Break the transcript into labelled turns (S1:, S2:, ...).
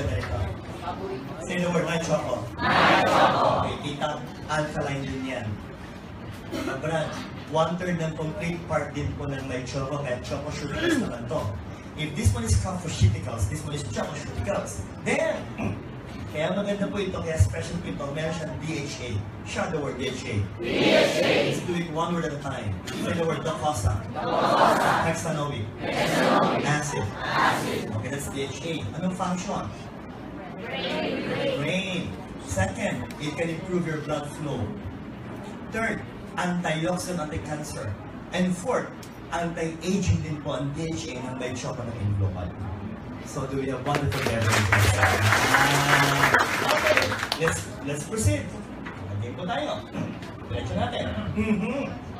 S1: na ganito? Say the word, MyChoco. Okay, tita, alkaline din yan. Brad, 1/3 ng complete part din po ng MyChoco, kaya chococeuticals naman to. If this one is cococeuticals, this one is chococeuticals, then, kaya maganda po ito, kaya special po ito, meron siyang DHA. Shout the word DHA. DHA. Let's do it one word at a time. Say the word docosahexanoic. Hexanoic. Acid. Okay, that's DHA. Anong function? Brain. Second, it can improve your blood flow. Third, antioxidant, anti-cancer. And fourth, anti-aging din po ang DHA ng MyChoco na in-global. So do we have wonderful beverages? Okay, let's proceed. Game po tayo. Diretso natin.